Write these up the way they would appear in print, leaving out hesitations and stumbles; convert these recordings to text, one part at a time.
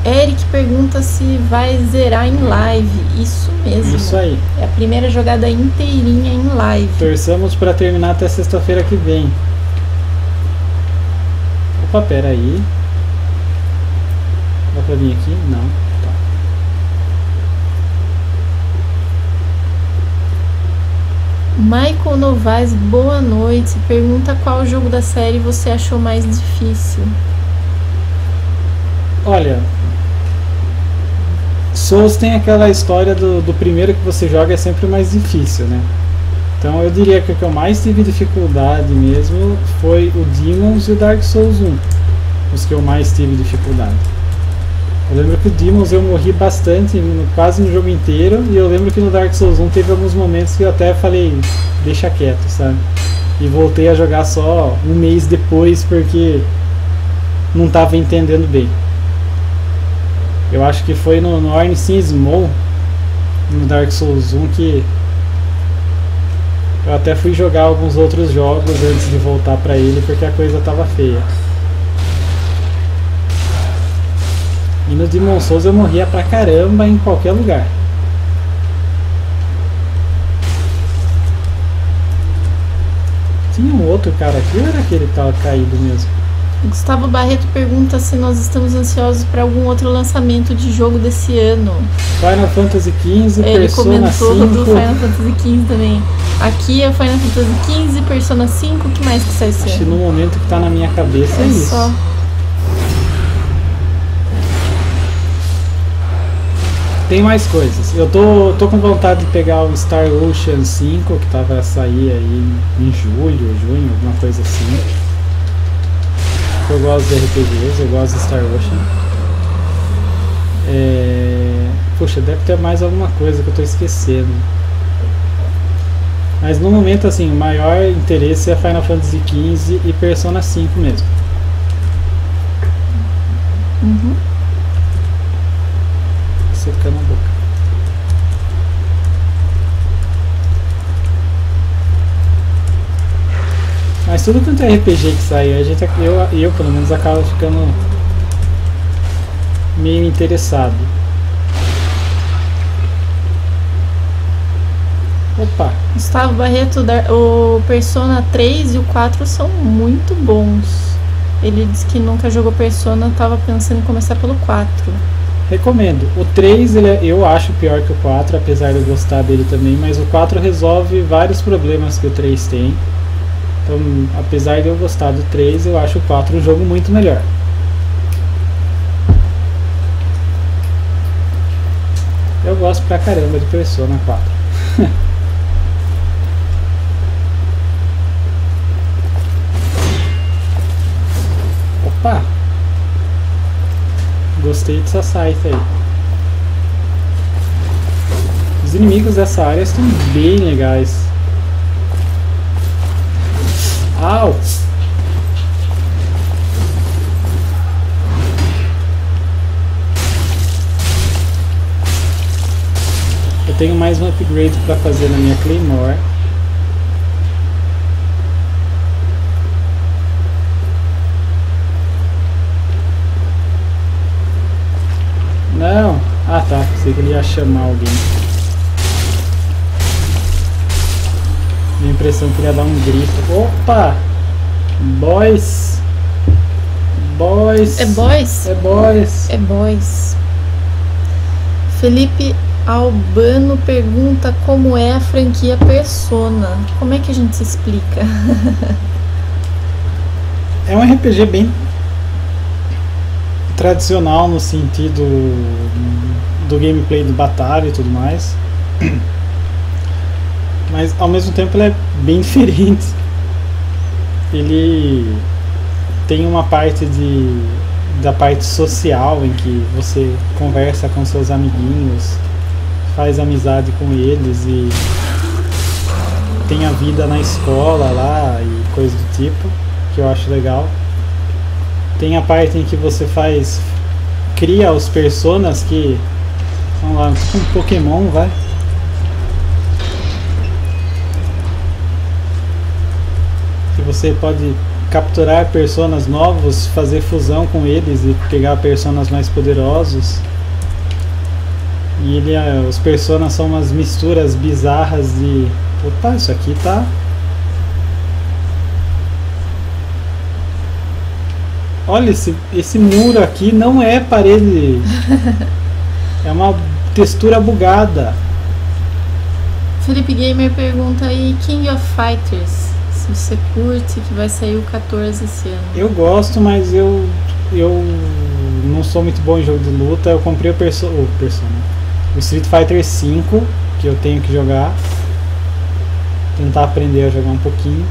Eric pergunta se vai zerar em live. Isso mesmo. Isso aí. É a primeira jogada inteirinha em live. Torçamos para terminar até sexta-feira que vem. Opa, pera aí. Dá pra vir aqui? Não. Tá. Michael Novaes, boa noite. Pergunta qual jogo da série você achou mais difícil. Olha, Souls tem aquela história do primeiro que você joga é sempre mais difícil, né? Então eu diria que o que eu mais tive dificuldade mesmo foi o Demons e o Dark Souls 1. Os que eu mais tive dificuldade. Eu lembro que o Demons eu morri bastante, quase no jogo inteiro, e eu lembro que no Dark Souls 1 teve alguns momentos que eu até falei, deixa quieto, sabe? E voltei a jogar só um mês depois porque não estava entendendo bem. Eu acho que foi no Ornstein Small, no Dark Souls 1, que eu até fui jogar alguns outros jogos antes de voltar pra ele, porque a coisa tava feia. E no Demon Souls eu morria pra caramba em qualquer lugar. Tinha um outro cara aqui ou era aquele que tava caído mesmo? Gustavo Barreto pergunta se nós estamos ansiosos para algum outro lançamento de jogo desse ano. Final Fantasy XV, Ele Persona 5. comentou do Final Fantasy XV também. Aqui é Final Fantasy XV, Persona 5, o que mais que sai esse Acho que ano? no momento que tá na minha cabeça é isso. Só. Tem mais coisas. Eu tô com vontade de pegar o Star Ocean 5, que tava a sair aí em julho, junho, alguma coisa assim. Eu gosto de RPGs, eu gosto de Star Ocean. Puxa, deve ter mais alguma coisa que eu tô esquecendo. Mas no momento, assim, o maior interesse é Final Fantasy XV e Persona 5 mesmo. Uhum. Secando a boca. Mas tudo quanto é RPG que sai, eu pelo menos acabo ficando meio interessado. Opa! Gustavo Barreto, o Persona 3 e o 4 são muito bons. Ele disse que nunca jogou Persona, estava pensando em começar pelo 4. Recomendo. O 3 eu acho pior que o 4, apesar de eu gostar dele também, mas o 4 resolve vários problemas que o 3 tem. Então, apesar de eu gostar do 3, eu acho o 4 um jogo muito melhor. Eu gosto pra caramba de Persona 4. Opa! Gostei dessa site aí. Os inimigos dessa área estão bem legais. Au! Eu tenho mais um upgrade para fazer na minha Claymore. Não! Ah tá, pensei que ele ia chamar alguém. Minha impressão que ele ia dar um grito. Opa! Boys! Boys! É boys? É boys! É boys. Felipe Albano pergunta como é a franquia Persona. Como é que a gente se explica? É um RPG bem tradicional no sentido do gameplay de batalha e tudo mais, mas ao mesmo tempo ele é bem diferente. Ele tem uma parte da parte social em que você conversa com seus amiguinhos, faz amizade com eles e tem a vida na escola lá e coisa do tipo, que eu acho legal. Tem a parte em que você cria os personas que, vamos lá, tipo um Pokémon, vai. Que você pode capturar personas novos, fazer fusão com eles e pegar personas mais poderosos. E os personas são umas misturas bizarras de... Opa, isso aqui tá... Olha, esse muro aqui não é parede. É uma textura bugada. Felipe Gamer pergunta aí, King of Fighters, se você curte, que vai sair o 14 esse ano. Eu gosto, mas eu não sou muito bom em jogo de luta. Eu comprei o Street Fighter V, que eu tenho que jogar. Tentar aprender a jogar um pouquinho.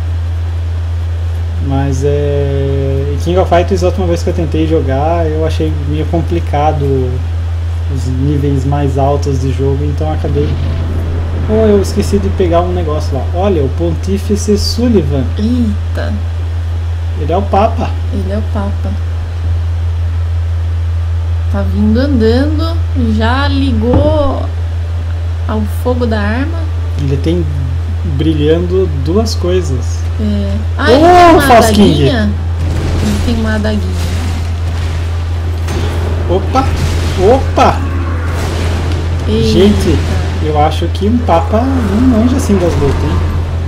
Mas King of Fighters, a última vez que eu tentei jogar, eu achei meio complicado os níveis mais altos de jogo, então acabei... Oh, eu esqueci de pegar um negócio lá. Olha, o Pontífice Sullivan. Eita! Ele é o Papa. Ele é o Papa. Tá vindo andando, já ligou ao fogo da arma. Ele tem brilhando duas coisas. Ah, ele tem uma Fasking. adaguinha? Ele tem uma adaguinha. Opa! Opa! Eita. Gente, eu acho que um Papa não manja assim das lutas, hein?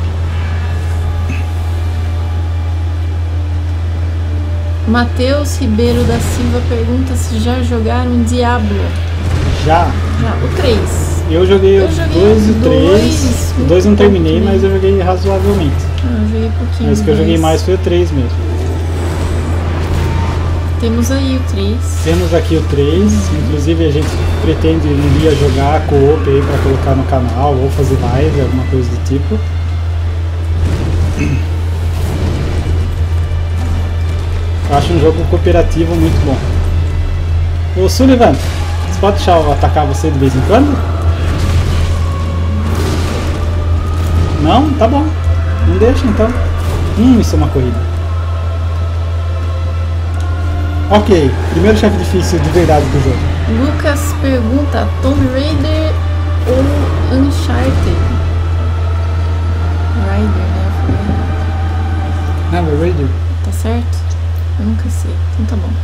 Matheus Ribeiro da Silva pergunta se já jogaram Diablo. Já. O 3. Eu joguei o 2 e o 3. O 2 não terminei, pouquinho. mas eu joguei razoavelmente. Eu joguei pouquinho. Mas o que eu joguei mais foi o 3 mesmo. Temos aí o 3. Temos aqui o 3, inclusive a gente pretende um dia jogar co-op aí pra colocar no canal ou fazer live, alguma coisa do tipo. Eu acho um jogo cooperativo muito bom. Ô Sullivan, você pode deixar eu atacar você de vez em quando? Não? Tá bom. Não deixa então. Isso é uma corrida. Ok, primeiro chefe difícil de verdade do jogo. Lucas pergunta, Tomb Raider ou Uncharted? Raider, né? Tomb Raider? Tá certo? Eu nunca sei. Então tá bom.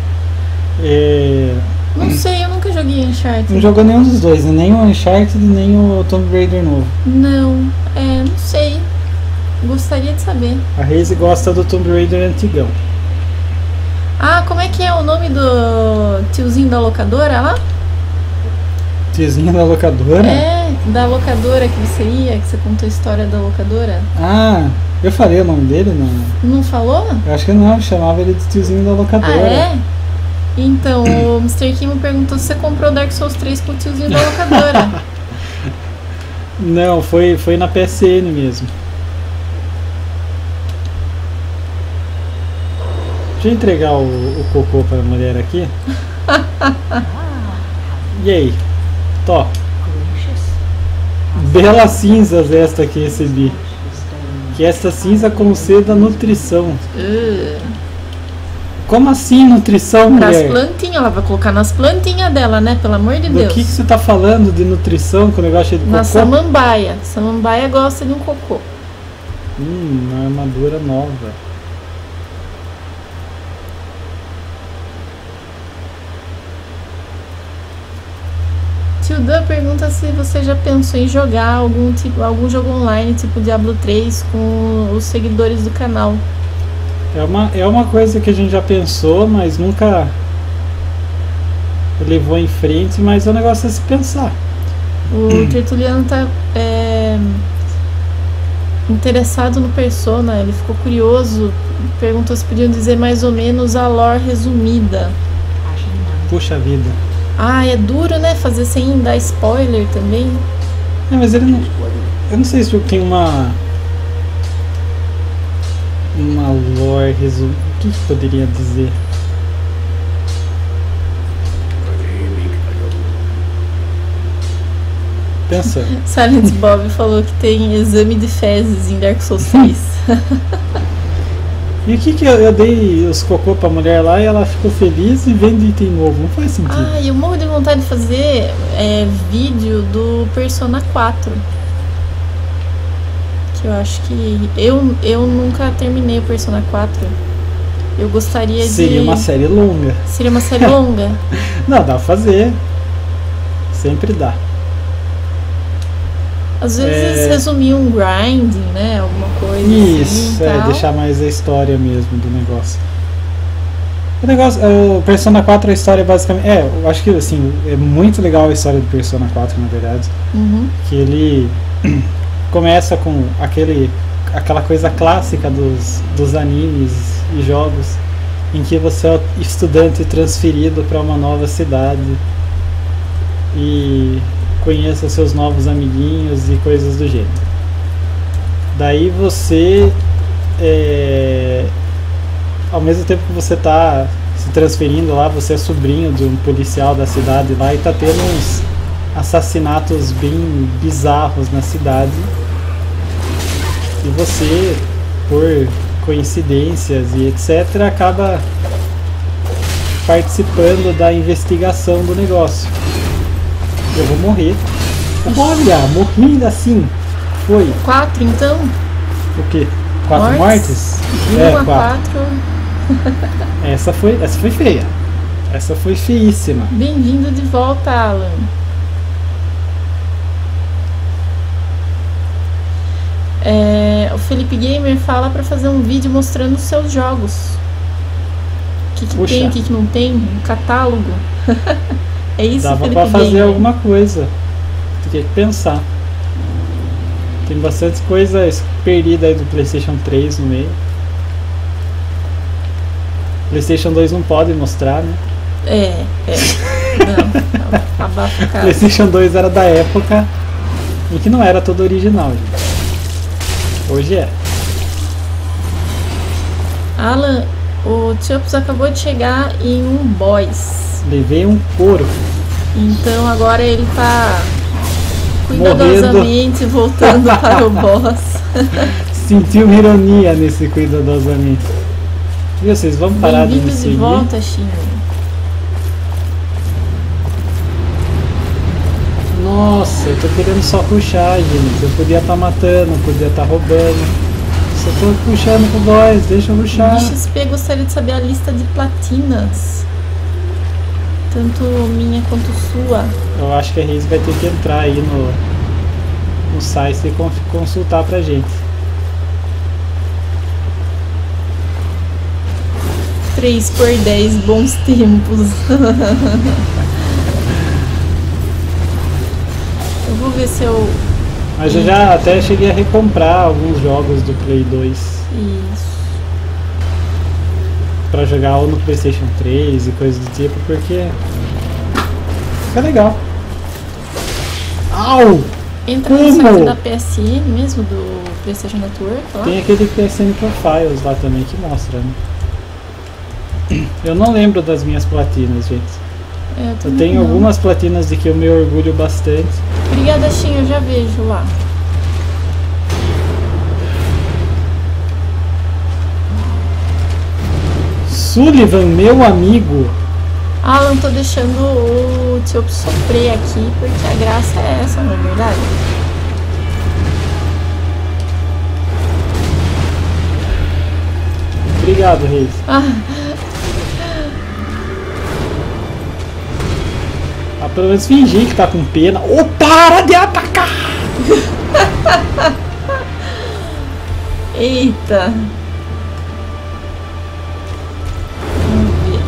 Não sei, eu nunca joguei Uncharted. Não jogou nenhum dos dois, nem o Uncharted nem o Tomb Raider novo. Não, não sei. Gostaria de saber. A Reise gosta do Tomb Raider antigão. Ah, como é que é o nome do tiozinho da locadora lá? Tiozinho da locadora? Da locadora que você ia, que você contou a história da locadora. Ah, eu falei o nome dele? Não. Não falou? Eu acho que não, eu chamava ele de tiozinho da locadora. Ah, é? Então, o Mr. Kim me perguntou se você comprou Dark Souls 3 com o tiozinho da locadora. Não, foi na PSN mesmo. Deixa eu entregar o cocô pra mulher aqui. E aí? Tó. Belas cinzas esta que recebi. Que esta cinza conceda nutrição. Como assim nutrição, mulher? Pras plantinhas, ela vai colocar nas plantinhas dela, né? Pelo amor de Deus. Do que você tá falando de nutrição com o negócio de cocô? Na samambaia. Samambaia gosta de um cocô. Uma armadura nova. Tio Dan pergunta se você já pensou em jogar algum jogo online, tipo Diablo 3, com os seguidores do canal. É uma coisa que a gente já pensou, mas nunca levou em frente, mas é um negócio a se pensar. O Tertuliano tá interessado no Persona, ele ficou curioso, perguntou se podiam dizer mais ou menos a lore resumida. Puxa vida. Ah, é duro, né? Fazer sem dar spoiler também. Mas ele não... Eu não sei se o jogo tem uma lore resumida. O que poderia dizer? Pensa. Silent Bob falou que tem exame de fezes em Dark Souls 3. E o que eu dei os cocô pra mulher lá e ela ficou feliz e vende item novo? Não faz sentido. Ah, eu morro de vontade de fazer vídeo do Persona 4. Que eu acho que... Eu nunca terminei o Persona 4. Eu gostaria de... Seria uma série longa. Seria uma série longa. Não, dá pra fazer. Sempre dá. Às vezes resumir um grinding, né? Alguma coisa Isso, assim, deixar mais a história mesmo do negócio. O Persona 4, a história basicamente... eu acho que assim, é muito legal a história do Persona 4, na verdade. Uhum. Que ele começa com aquela coisa clássica dos animes e jogos, em que você é estudante transferido para uma nova cidade e conheça seus novos amiguinhos e coisas do gênero. Daí você, ao mesmo tempo que você está se transferindo lá, você é sobrinho de um policial da cidade lá e está tendo uns assassinatos bem bizarros na cidade. E você, por coincidências e etc., acaba participando da investigação do negócio. Eu vou morrer. Olha, morri assim. Foi. 4 então? O quê? 4 mortes? 1 a 4. Essa foi feia. Essa foi feíssima. Bem-vindo de volta, Alan. O Felipe Gamer fala pra fazer um vídeo mostrando os seus jogos. O que tem, o que não tem, um catálogo. É isso, dava Felipe pra fazer Gamer. alguma coisa. Tem que pensar. Tem bastante coisa perdida aí do PlayStation 3 no meio. PlayStation 2 não pode mostrar, né? Não, abafa o cara. PlayStation 2 era da época em que não era todo original, gente. Hoje é. Alan, o Tiops acabou de chegar em um boss. Levei um couro. Então agora ele tá cuidadosamente voltando para o boss. Sentiu ironia nesse cuidadosamente. E vocês vão parar de me seguir? De volta, Xinho. Nossa, eu tô querendo só puxar, gente. Eu podia estar matando, podia estar roubando. Só tô puxando pro boss, deixa eu puxar. O XP gostaria de saber a lista de platinas. Tanto minha quanto sua. Eu acho que a Reis vai ter que entrar aí no site e consultar pra gente. 3x10, bons tempos. Eu vou ver se eu... Mas eu já até cheguei a recomprar alguns jogos do Play 2. Isso. Pra jogar ou no PlayStation 3 e coisas do tipo, porque fica legal. Au! Entra no site da PSN mesmo, do PlayStation Network lá. Tem aquele PSN Profiles lá também que mostra, né? Eu não lembro das minhas platinas, gente. Eu tenho algumas platinas de que eu me orgulho bastante. Obrigada, Xinho, eu já vejo lá. Sullivan, meu amigo. Alan, tô deixando o Tio sofrer aqui, porque a graça é essa, não é verdade? Obrigado, Reis. Pelo menos fingir que tá com pena. Ô, para de atacar! Eita! Vamos ver.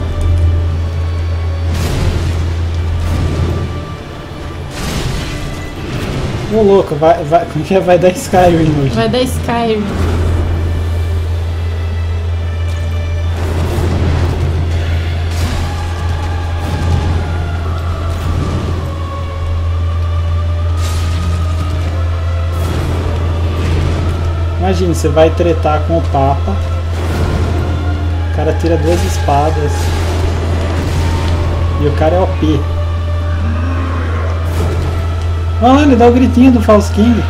Ô, louco, como que vai dar Skyrim hoje? Vai dar Skyrim. Imagina, você vai tretar com o Papa, o cara tira 2 espadas e o cara é OP. Olha, ele dá o gritinho do False King.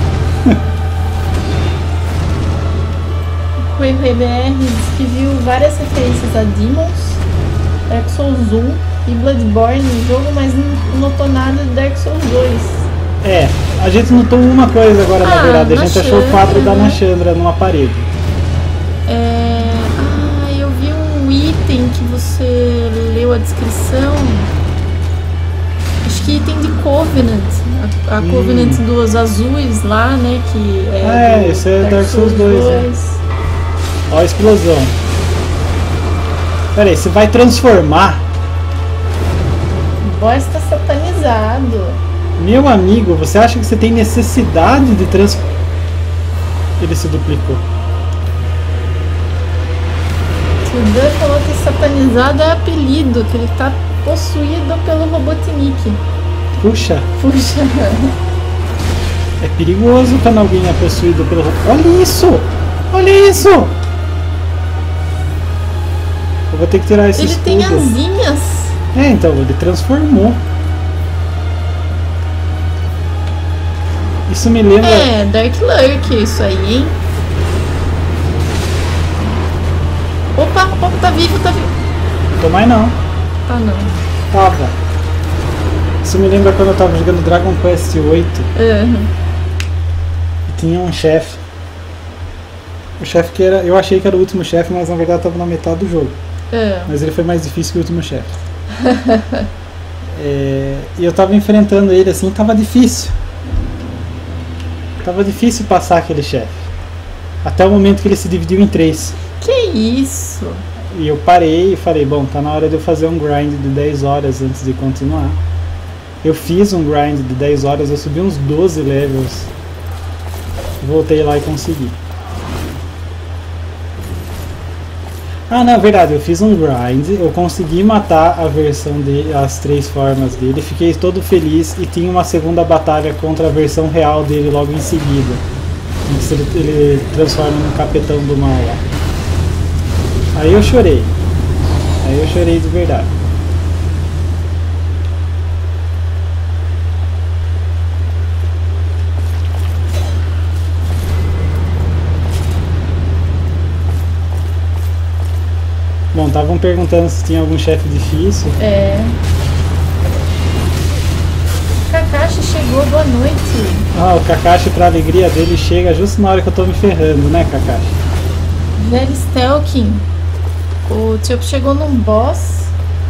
O BR diz que viu várias referências a Demons, Dark Souls 1 e Bloodborne no jogo, mas não notou nada de Dark Souls 2. A gente notou uma coisa agora, na verdade. A gente achou o quadro da Nashandra numa parede. Eu vi um item que você leu a descrição. Acho que item de Covenant. A Covenant dos azuis lá, né? Que esse é Dark Souls 2. Né? Ó a explosão. Pera aí, você vai transformar? O boss tá satanizado. Meu amigo, você acha que você tem necessidade de transformar? Ele se duplicou. O Dan falou que satanizado é apelido, que ele tá possuído pelo Robotnik. Puxa. É perigoso quando alguém é possuído pelo... Olha isso! Olha isso! Eu vou ter que tirar esse escudo. Ele tem asinhas. Então, ele transformou. Isso me lembra... Dark Lurk, isso aí, hein? Opa, tá vivo. Não tô mais não. Tá não. Tava. Isso me lembra quando eu tava jogando Dragon Quest 8. E tinha um chefe. O chefe que era... Eu achei que era o último chefe, mas na verdade tava na metade do jogo. Mas ele foi mais difícil que o último chefe. E eu tava enfrentando ele assim, tava difícil. Tava difícil passar aquele chefe. Até o momento que ele se dividiu em 3. Que isso? E eu parei e falei, bom, tá na hora de eu fazer um grind de 10 horas antes de continuar. Eu fiz um grind de 10 horas, eu subi uns 12 levels. Voltei lá e consegui. Na verdade, eu fiz um grind, eu consegui matar a versão dele, as 3 formas dele, fiquei todo feliz e tinha uma segunda batalha contra a versão real dele logo em seguida. Em que ele transforma no capitão do mal lá. Aí eu chorei de verdade. Bom, estavam perguntando se tinha algum chefe difícil. Kakashi chegou, boa noite. O Kakashi, pra alegria dele, chega justo na hora que eu tô me ferrando, né, Kakashi? Velho Stelkin. O Tiopo chegou num boss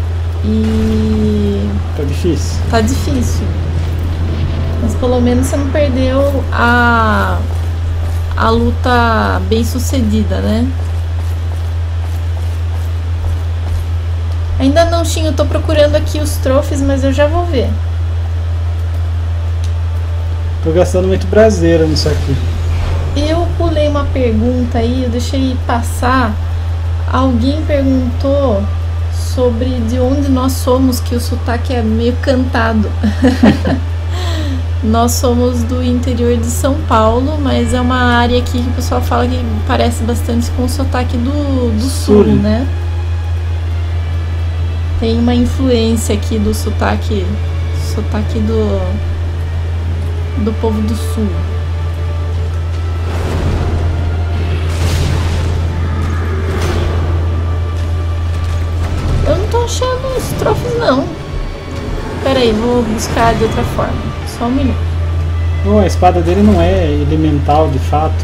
e... Tá difícil. Mas pelo menos você não perdeu a luta bem sucedida, né? Ainda não, Shin, eu tô procurando aqui os trophies, mas eu já vou ver. Tô gastando muito braseiro nisso aqui. Eu pulei uma pergunta aí, eu deixei passar. Alguém perguntou sobre de onde nós somos, que o sotaque é meio cantado. Nós somos do interior de São Paulo, mas é uma área aqui que o pessoal fala que parece bastante com o sotaque do sul, né? Tem uma influência aqui do sotaque do povo do sul. Eu não tô achando os troféus não. Pera aí, vou buscar de outra forma. Só um minuto. A espada dele não é elemental de fato.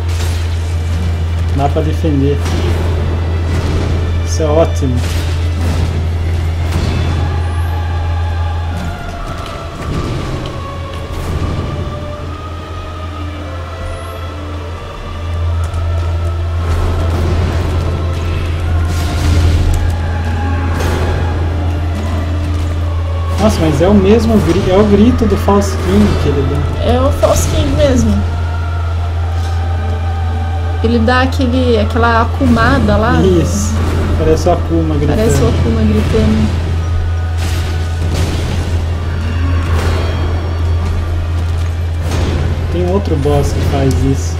Dá pra defender. Isso é ótimo. Nossa, mas é o mesmo grito, é o grito do False King que ele dá. É o False King mesmo. Ele dá aquela akumada lá. Isso, parece o Akuma gritando. Parece o Akuma gritando. Tem outro boss que faz isso.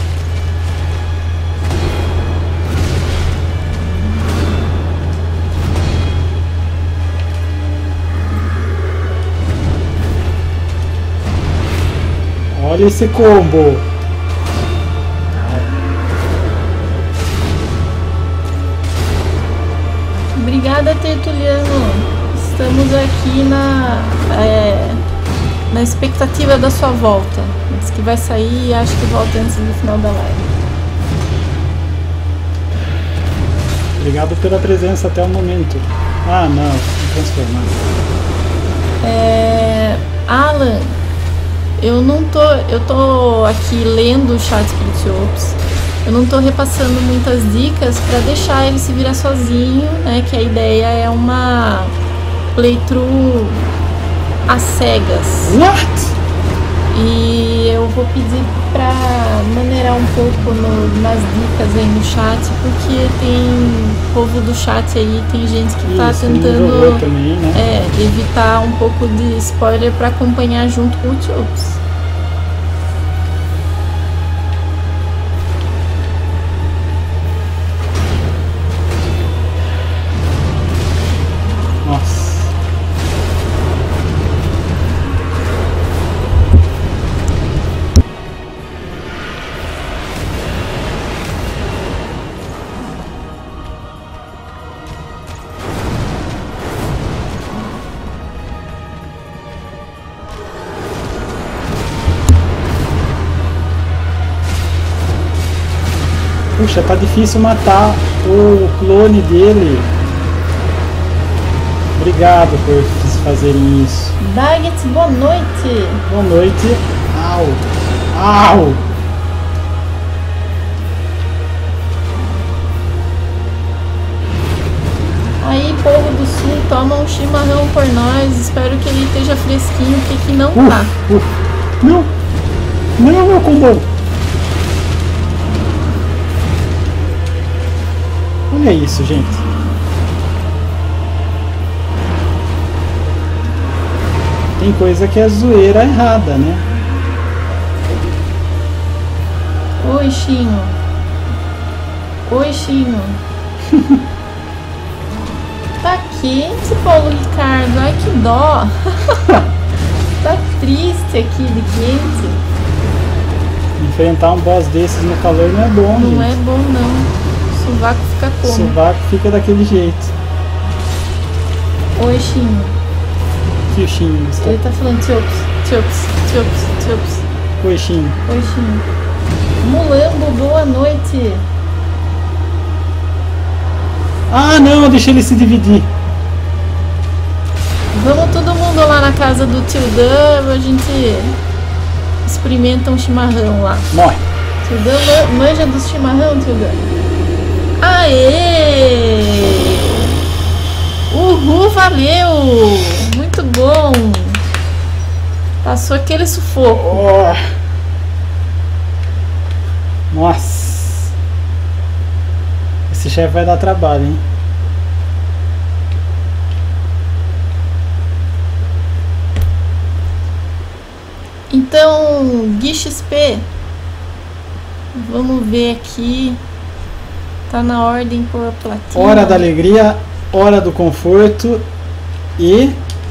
Olha esse combo! Obrigada, Tertuliano. Estamos aqui na expectativa da sua volta. Diz que vai sair e acho que volta antes do final da live. Obrigado pela presença até o momento. Ah, não, transformar. Alan, eu tô aqui lendo o chat pro Tiops. Eu não tô repassando muitas dicas pra deixar ele se virar sozinho, né? Que a ideia é uma playthrough às cegas. What? E eu vou pedir pra maneirar um pouco nas dicas aí no chat, porque tem povo do chat aí, tem gente que tá tentando também, né? evitar um pouco de spoiler pra acompanhar junto com o Tiops. Puxa, tá difícil matar o clone dele. Obrigado por fazerem isso. Daggett, boa noite. Boa noite. Au. Au. Aí, povo do sul, toma um chimarrão por nós. Espero que ele esteja fresquinho, porque aqui não tá. Não. Não, meu combo. Olha isso, gente. Tem coisa que é zoeira errada, né? Oi, Chinho. Oi, Chinho. Tá quente, Paulo Ricardo. Ai, que dó. Tá triste aqui de quente. Enfrentar um boss desses no calor não é bom, Não gente. é bom, não. O sovaco fica como? O sovaco fica daquele jeito. Oi, Chinho. Que o Chinho está... Ele tá falando Tiops. Oi, Chinho. Oi, Chinho. Mulambo, boa noite. Ah, não, eu deixei ele se dividir. Vamos todo mundo lá na casa do Tio Dan, a gente experimenta um chimarrão lá. Morre. Tio Dan manja dos chimarrão, Tio Dan. Aê! Uhul, valeu! Muito bom! Passou aquele sufoco. Oh. Nossa! Esse chefe vai dar trabalho, hein? Então, Gui XP, vamos ver aqui. Tá na ordem por platina. Hora da alegria, hora do conforto e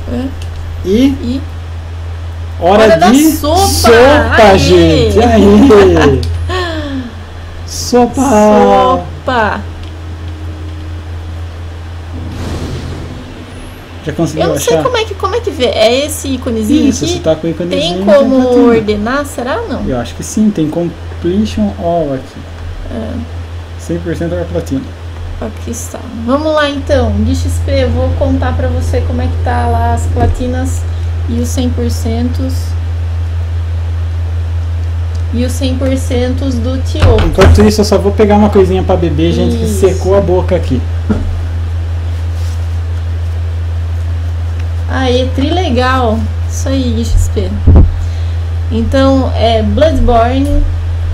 hora da de sopa, gente. Aí. Sopa. Já conseguiu Eu não achar? sei como é que vê. É esse íconezinho Isso, aqui? você tá com o íconezinho. Tem como ordenar, será ou não? Eu acho que sim, tem completion all aqui. 100% da platina. Aqui está. Vamos lá então, Gui XP, eu vou contar pra você como é que tá lá as platinas e os 100% e os 100% do Tio. Enquanto isso, eu só vou pegar uma coisinha pra beber, gente, que Isso. secou a boca aqui. Aê, trilegal. Isso aí, Gui XP. Então, Bloodborne,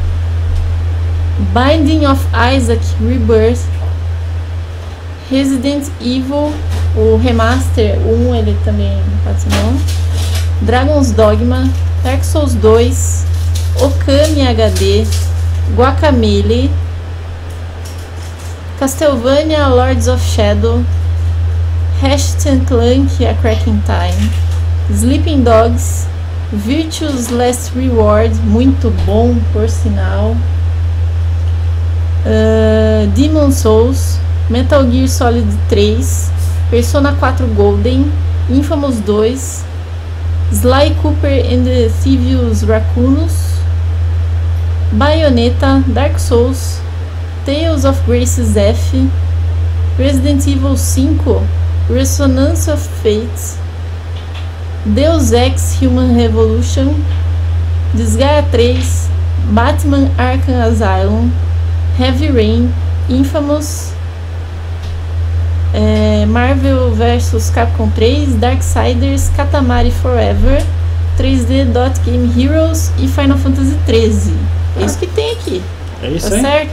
Binding of Isaac Rebirth, Resident Evil, o remaster 1, ele também patrocinou, Dragon's Dogma, Dark Souls 2, Okami HD, Guacamelee, Castlevania Lords of Shadow, Ratchet & Clank A Crack in Time, Sleeping Dogs, Virtue's Last Reward, muito bom por sinal, Demon's Souls, Metal Gear Solid 3, Persona 4 Golden, Infamous 2, Sly Cooper and the Thievius Raccoonus, Bayonetta, Dark Souls, Tales of Graces F, Resident Evil 5, Resonance of Fate, Deus Ex Human Revolution, Disgaea 3, Batman Arkham Asylum, Heavy Rain, Infamous, Marvel vs Capcom 3, Darksiders, Katamari Forever, 3D Dot Game Heroes e Final Fantasy 13. É isso que tem aqui. É isso tá aí. Certo?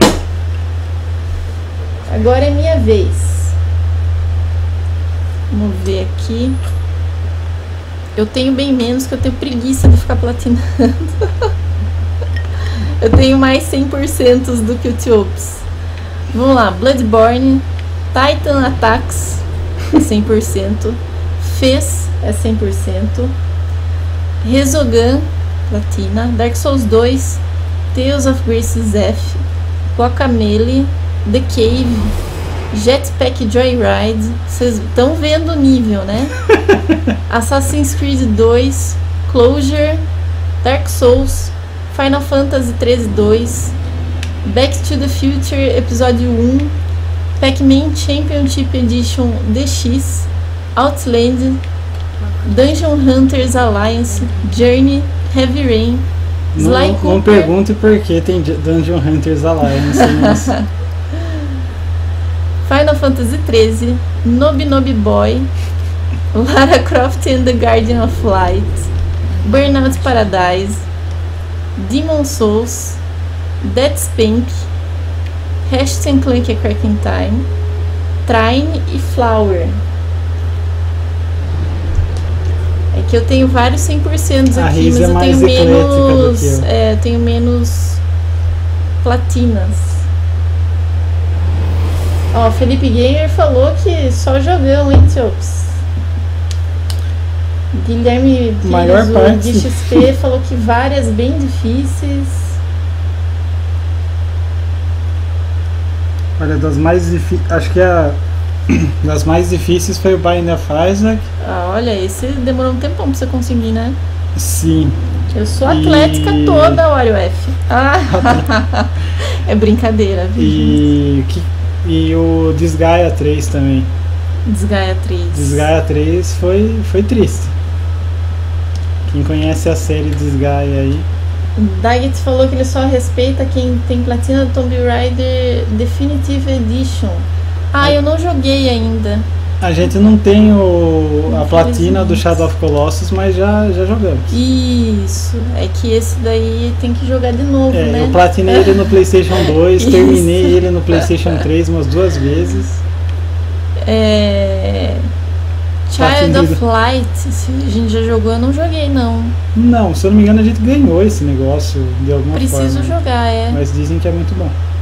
Agora é minha vez. Vamos ver aqui. Eu tenho bem menos, que eu tenho preguiça de ficar platinando. Eu tenho mais 100% do que o Tiops. Vamos lá. Bloodborne, Titan Attacks é 100%, Fez é 100%, Resogun platina, Dark Souls 2, Tales of Graces F, Guacamelee, The Cave, Jetpack Joyride, vocês estão vendo o nível, né? Assassin's Creed 2, Closure, Dark Souls, Final Fantasy 13-2, Back to the Future Episódio 1, Pac-Man Championship Edition DX, Outland, Dungeon Hunters Alliance, Journey, Heavy Rain, Sly Cooper... Não pergunte por que tem Dungeon Hunters Alliance, mas... Final Fantasy 13, Nobi Nobi Boy, Lara Croft and the Guardian of Light, Burnout Paradise, Demon Souls, Dead Spank, Ratchet & Clank A Crack in Time, Trine e Flower. É que eu tenho vários 100% aqui, mas eu tenho menos. Eu tenho menos platinas. Ó, Felipe Gamer falou que só jogão, hein, Tiops? Guilherme Pires, de XP, falou que várias bem difíceis. Olha, das mais difíceis, acho que das mais difíceis foi o Binding of Isaac. Ah, olha, esse demorou um tempão pra você conseguir, né? Sim. Eu sou atlética toda, Wario F. Ah, é brincadeira, viu? E o Disgaea 3 também. Disgaea 3. Disgaea 3 foi triste. Quem conhece a série Disgaea aí. Daggett falou que ele só respeita quem tem platina do Tomb Raider Definitive Edition. Eu não joguei ainda. A gente não tem a platina do Shadow of Colossus, mas já jogamos. Isso, é que esse daí tem que jogar de novo, né? Eu platinei ele no PlayStation 2, terminei ele no PlayStation 3 umas 2 vezes. Child of Light, se a gente já jogou, eu não joguei, não. Não, se eu não me engano a gente ganhou esse negócio de alguma forma. Preciso jogar, Mas dizem que é muito bom.